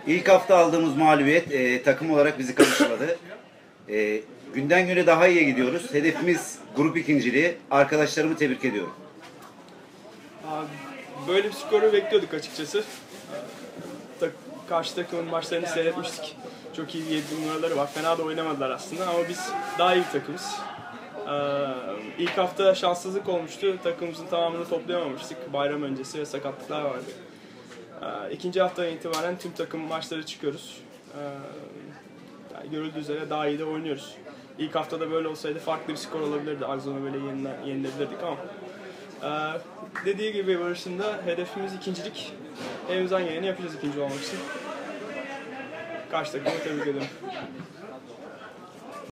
İlk hafta aldığımız mağlubiyet takım olarak bizi karıştırdı. Günden güne daha iyiye gidiyoruz. Hedefimiz grup ikinciliği. Arkadaşlarımı tebrik ediyorum. Böyle bir skoru bekliyorduk açıkçası. Karşı takımın maçlarını seyretmiştik. Çok iyi 7 numaraları var. Fena da oynamadılar aslında ama biz daha iyi bir takımız. İlk hafta şanssızlık olmuştu. Takımımızın tamamını toplayamamıştık. Bayram öncesi ve sakatlıklar vardı. İkinci haftadan itibaren tüm takım maçları çıkıyoruz. Görüldüğü üzere daha iyi de oynuyoruz. İlk haftada böyle olsaydı farklı bir skor olabilirdi. Arzona böyle yenilebilirdik ama dediği gibi Barış'ın da hedefimiz ikincilik. Elimizden geleni yapacağız ikinci olmak için. Karşı takımı tebrik ederim.